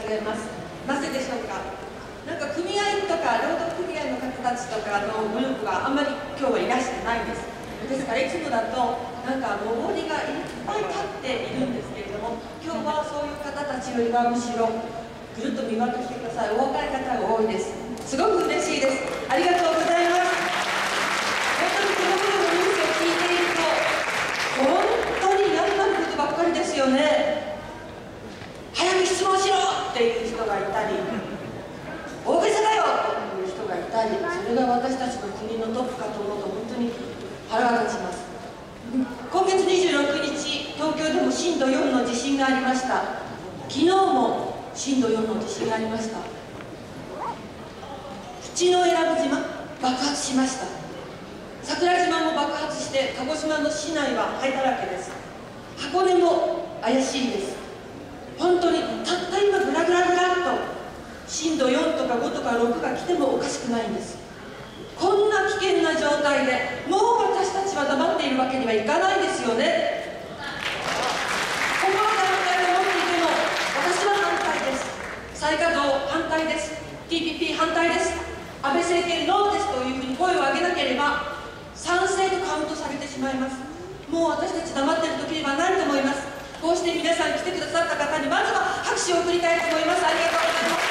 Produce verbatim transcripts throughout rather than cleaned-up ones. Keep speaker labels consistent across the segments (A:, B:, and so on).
A: えます。なぜでしょうか。なんか組合とか労働組合の方たちとかのグループがあんまり今日はいらしてないんです。ですからいつもだとなんかのぼりがいっぱい立っているんですけれども、今日はそういう方たちよりはむしろぐるっと見渡してください。お若い方が多いです。すごく嬉しいです。ありがとうございます。本当にこの頃のニュースを聞いていると本当に嫌になることばっかりですよね。早く質問しろっていう人がいたり、大げさだよっていう人がいたり、それが私たちの国のトップかと思うと本当に腹が立ちます。今月にじゅうろくにち、東京でも震度よんの地震がありました。昨日も震度よんの地震がありました。淵永良部島爆発しました。桜島も爆発して鹿児島の市内は灰だらけです。箱根も怪しいです。本当にたった今グラグラグラっと震度よんとかごとかろくが来てもおかしくないんです。こんな危険な状態でもう私たちは黙っているわけにはいかないですよね。心から反対を持っていても私は反対です。再稼働反対です。 ティーピーピー 反対です。安倍政権ノーですというふうに声を上げなければ賛成とカウントされてしまいます。もう私たち黙っている時にはないと思います。こうして皆さん来てくださった方にまずは拍手を送りたいと思います。ありがとうございます。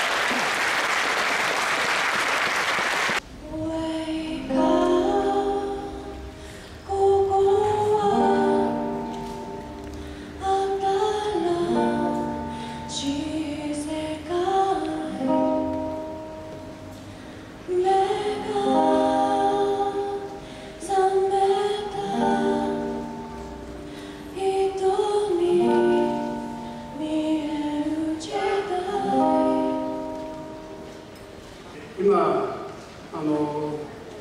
B: 今あの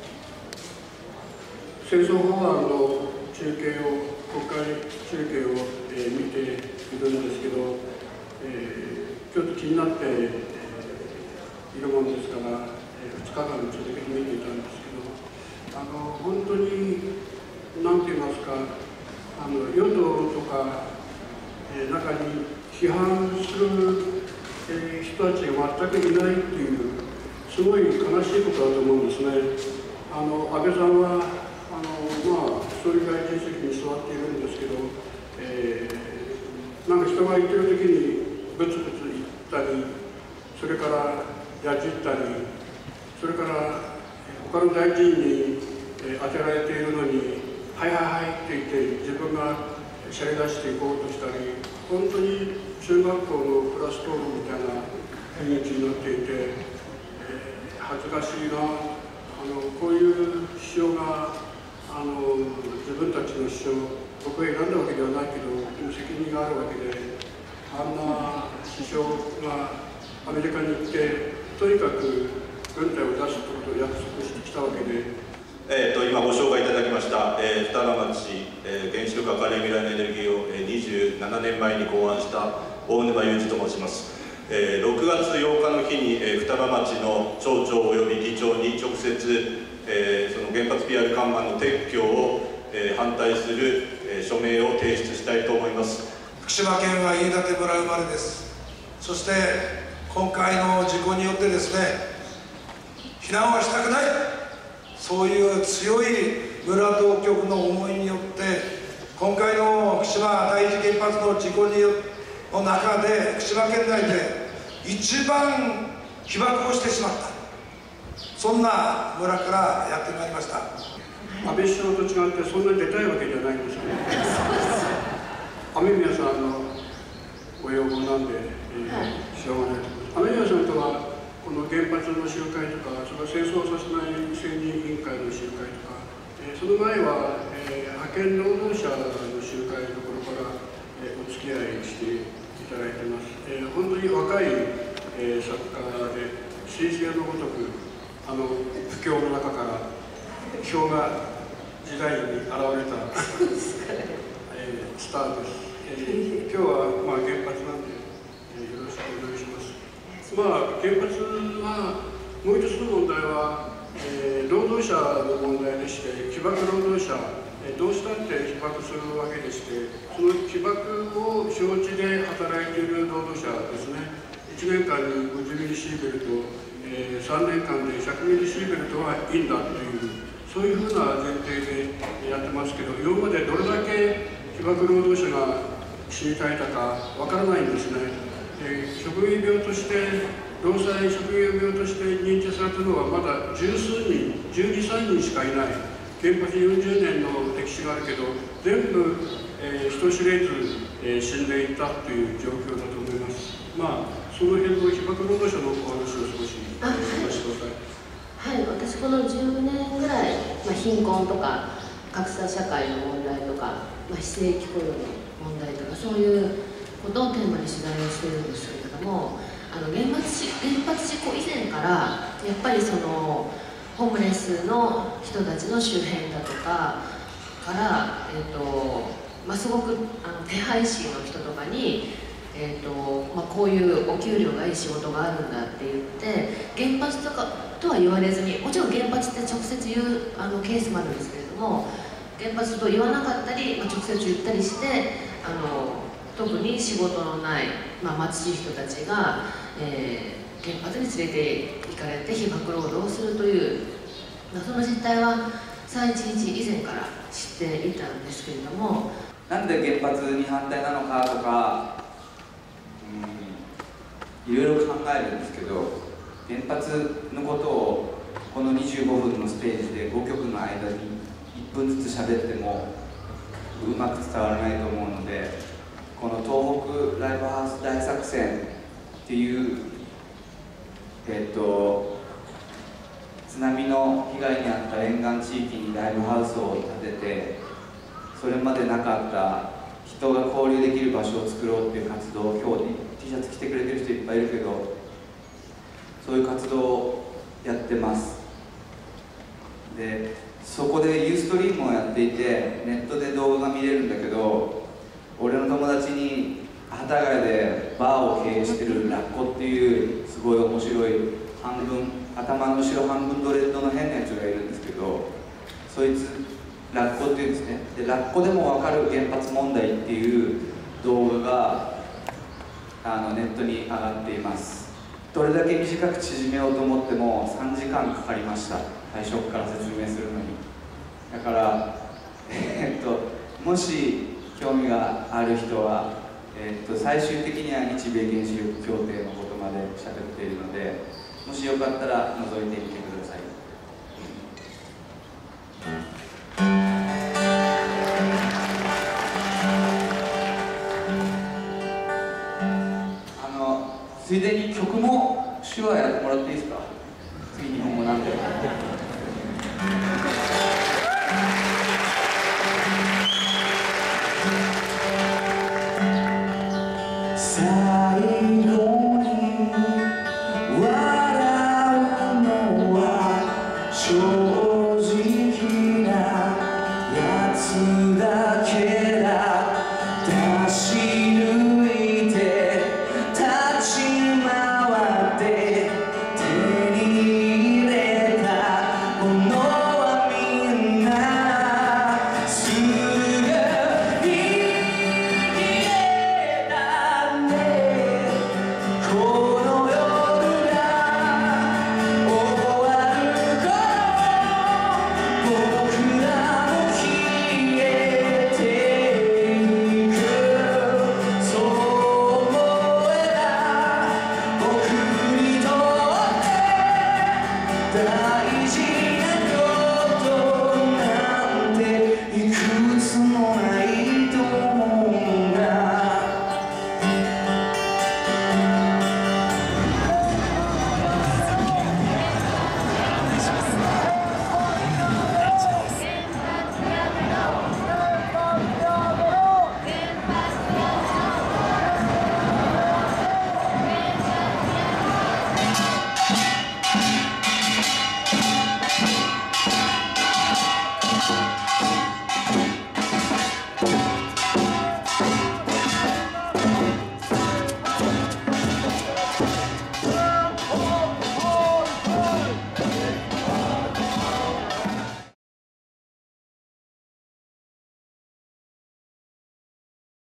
B: 戦争法案の中継を国会中継を、えー、見ているんですけど、えー、ちょっと気になって、えー、いるもんですから、えー、ふつかかん続けて見ていたんですけど、あの本当に何て言いますか、あの与党とか、えー、中に批判する、えー、人たちが全くいないっていうすごい悲しいことだと思うんですね。あの安倍さんはあの、まあ、総理大臣席に座っているんですけど、えー、なんか人が言ってる時にブツブツ言ったり、それからやじったり、それから他の大臣に、えー、当てられているのに「はいはいはい」って言って自分がしゃれ出していこうとしたり、本当に中学校のクラス討論みたいな演劇になっていて。恥ずかしいな。あのこういう首相があの自分たちの首相、僕が選んだわけではないけどでも責任があるわけで、あんな首相がアメリカに行ってとにかく軍隊を出すことを約束してきたわけで、
C: えー、と今ご紹介いただきました、えー、双葉町、えー、原子力明るい未来のエネルギーを、えー、にじゅうななねんまえに考案した大沼雄二と申します。えー、ろくがつようかの日に、えー、双葉町の町長及び議長に直接、えー、その原発 ピーアール 看板の撤去を、えー、反対する、えー、署名を提出したいと思います。
D: 福島県は飯舘村生まれです。そして今回の事故によってですね、避難はしたくない、そういう強い村当局の思いによって今回の福島第一原発の事故によっての中で福島県内で一番被爆をしてしまった、そんな村からやってまいりました。
B: 安倍首相と違ってそんなに出たいわけじゃないんですよね。雨宮さんのご要望なんで、えー、しょうがないと思います。雨宮さんとはこの原発の集会とか、それから戦争させない専任委員会の集会とか、えー、その前は、えー、派遣労働者の集会のところから、えー、お付き合いしていただいてます。えー、本当に若い、えー、作家で彗星のごとくあの不況の中から票が時代に現れた、えー、スターです。えー、今日は、まあ、原発なんで、えー、よろしくお願いします。まあ、原発はもう一つの問題は、えー、労働者の問題でして、被爆労働者、えー、どうしたって被爆するわけでして、その被爆を承知で働いている労働者ですね。 ちねんかんにごじゅうミリシーベルト、えー、さんねんかんでひゃくミリシーベルトはいいんだという、そういうふうな前提でやってますけど、今までどれだけ被爆労働者が死に絶えたかわからないんですね。えー、職業病として労災職業病として認定されたのはまだ十数人、じゅうに、さんにんしかいない。原発よんじゅうねんの歴史があるけど、全部、えー、人知れず、えー、死んでいったという状況だと思います。まあ、その辺の被爆労働者のお話を少しお話しください。
E: はい、私このじゅうねんぐらい、まあ、貧困とか格差社会の問題とか、まあ、非正規雇用の問題とか、そういうことをテーマに取材をしているんですけれども、あの原発原発事故以前からやっぱりそのホームレスの人たちの周辺だとかから、えーとまあ、すごくあの手配師の人とかに、えーとまあ、こういうお給料がいい仕事があるんだって言って原発とかとは言われずに、もちろん原発って直接言うあのケースもあるんですけれども、原発と言わなかったり、まあ、直接言ったりしてあの特に仕事のない、まあ、貧しい人たちが、えー、原発に連れて行かれて被爆労働をするという、まあ、その実態はさんいちいち以前から知っていたんですけれども、
F: なんで原発に反対なのかとか、うん、いろいろ考えるんですけど、原発のことをこのにじゅうごふんのステージでごきょくの間にいっぷんずつ喋ってもうまく伝わらないと思うので、この東北ライブハウス大作戦っていう、えっと、津波の被害に遭った沿岸地域にライブハウスを建てて、それまでなかった人が交流できる場所を作ろうっていう活動を、今日 T シャツ着てくれてる人いっぱいいるけど、そういう活動をやってます。で、そこでユーストリームをやっていて、ネットで動画が見れるんだけど、俺の友達に幡ヶ谷でバーを経営してるラッコっていうすごい面白い半分頭の後ろ半分ドレッドの変なやつがいるんですけど、そいつラッコっていうんですね。でラッコでも分かる原発問題っていう動画があのネットに上がっています。どれだけ短く縮めようと思ってもさんじかんかかりました、最初から説明するのに。だからえっともし興味がある人は、えー、と最終的には日米原子力協定のことまで喋っているので、もしよかったら覗いてみてください。あのついでに曲も手話やってもらっていいですか？次日本語なんで。最後